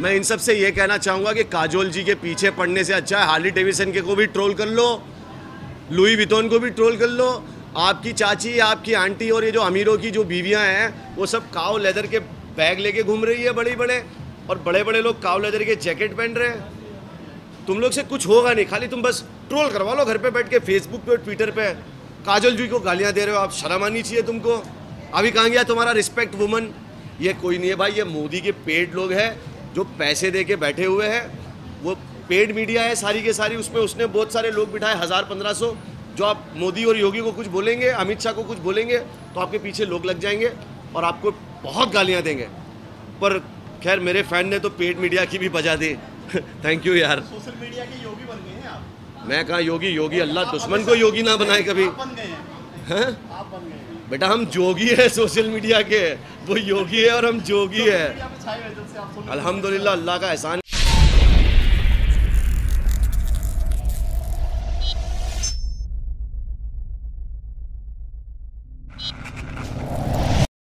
मैं इन सब से ये कहना चाहूँगा कि काजोल जी के पीछे पड़ने से अच्छा है हार्ली डेविडसन के को भी ट्रोल कर लो, लुई विटॉन को भी ट्रोल कर लो। आपकी चाची, आपकी आंटी और ये जो अमीरों की जो बीवियाँ हैं वो सब काव लेदर के बैग लेके घूम रही है बड़े बड़े, और बड़े बड़े लोग काव लेदर के जैकेट पहन रहे हैं। तुम लोग से कुछ होगा नहीं, खाली तुम बस ट्रोल करवा लो घर पे बैठ के, फेसबुक पे और ट्विटर पे। काजोल जी को गालियाँ दे रहे हो आप, शर्म आनी चाहिए तुमको। अभी कहाँ गया तुम्हारा रिस्पेक्ट वुमन? ये कोई नहीं है भाई, ये मोदी के पेड लोग हैं जो पैसे दे के बैठे हुए हैं। वो पेड मीडिया है सारी के सारी, उसमें उसने बहुत सारे लोग बिठाए 1000-1500। जो आप मोदी और योगी को कुछ बोलेंगे, अमित शाह को कुछ बोलेंगे तो आपके पीछे लोग लग जाएंगे और आपको बहुत गालियाँ देंगे। पर खैर मेरे फैन ने तो पेड मीडिया की भी बजा दी। थैंक यू यार। सोशल मीडिया के योगी बन गए हैं आप। मैं कहाँ योगी? योगी अल्लाह दुश्मन को योगी ना बनाए कभी। आप बन गए हैं। हैं? आप बन गए हैं। बेटा हम जोगी है सोशल मीडिया के, वो योगी है और हम जोगी है। मीडिया पे छाए हुए जब से आप सोशल अल्हम्दुलिल्लाह, अल्लाह का एहसान।